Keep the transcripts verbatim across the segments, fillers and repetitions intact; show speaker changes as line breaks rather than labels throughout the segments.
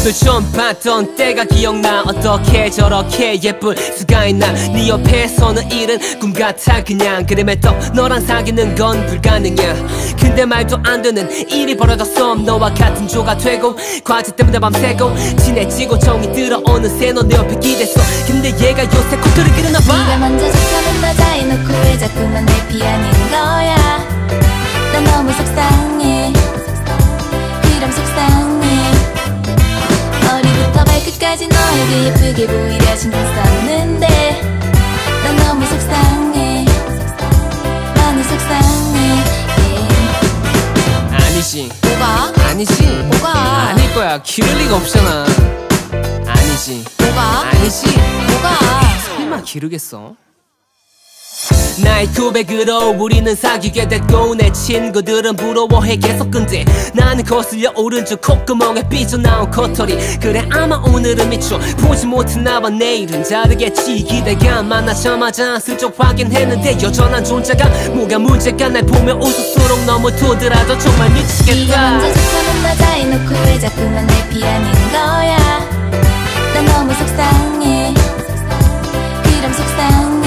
널 처음 봤던 때가 기억나. 어떻게 저렇게 예쁠 수가 있나. 네 옆에서는 이른 꿈 같아. 그냥 그림에 떠 너랑 사귀는 건 불가능이야. 근데 말도 안 되는 일이 벌어졌어. 너와 같은 조가 되고 과제 때문에 밤새고 친해지고 정이 들어 어느새 너 내 옆에 기댔어. 근데 얘가 요새 코트를 기르나봐.
네가 먼저 좋다는 말 다 해놓고 왜 자꾸만 내 피하는 거야. 난 너무 속상해. 그럼 속상해. 머리부터 발끝까지 너에게 예쁘게 보이려 신경 썼는데 난 너무 속상해. 많이 속상해. yeah.
아니지.
뭐가?
아니지.
뭐가?
아닐 거야. 기를 리가 없잖아. 아니지.
뭐가?
아니지.
뭐가?
설마 기르겠어? 나의 고백으로 우리는 사귀게 됐고 내 친구들은 부러워해 계속. 근데 나는 거슬려 오른쪽 콧구멍에 삐져나온 코털이. 그래 아마 오늘은 미쳐 보지 못했나봐. 내일은 다르겠지. 기대가 만나자마자 슬쩍 확인했는데 여전한 존재가 뭐가 문제가. 날 보며 웃을수록 너무 도드라져. 정말 미치겠다.
네가 먼저 좋다는 말 다 해놓고 왜 자꾸만 내 피하는 거야. 난 너무 속상해. 그럼 속상해.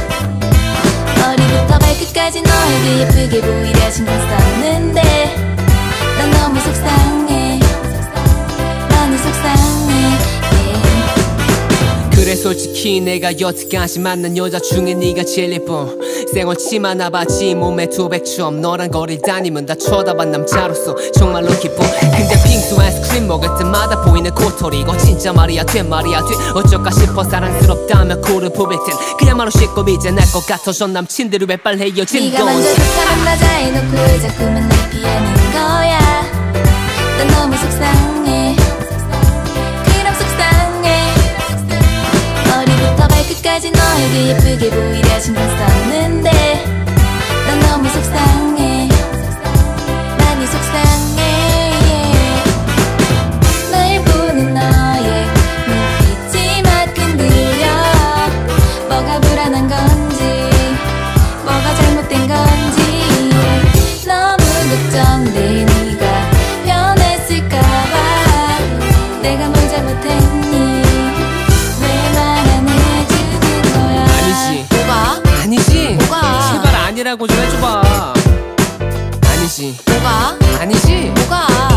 머리부터 발끝까지 너에게 예쁘게 보이려 신경 썼는데 난 너무 속상해. 많이 속상해. yeah.
그래 솔직히 내가 여태까지 만난 여자 중에 네가 제일 예뻐. 생얼 치마 나봤지 몸에 두백점. 너랑 거리 다니면 다 쳐다봐 남자로서 정말로 기뻐. 근데 빙수 아이스크림 먹을 때마다 보이는 코털이 이거 진짜 말이야 돼 말이야 돼. 어쩔까 싶어 사랑스럽다며 코를 부빌 땐 그야말로 씻고 이제 날 것 같아. 전 남친들이 왜 빨리 헤어진
네가
건지.
먼저 좋다는 말 다 해놓고 왜 자꾸만 날 피하는 거야. 난 너무 속상해. 그럼 속상해. 머리부터 발끝까지 너에게 예쁘게 보이려 신경 썼는데 난 너무 속상해. 많이 속상해. 날 보는 너의 눈빛이 막 흔들려. 뭐가 불안한 건지 뭐가 잘못된 건지 너무 걱정돼. 네가 변했을까봐. 내가 뭘 잘못했니. 왜 말 안 해주는 거야.
아니지.
뭐가?
아니지.
뭐가?
제발 아니라고 좀 해줘봐. 아니지.
뭐가?
아니지.
뭐가?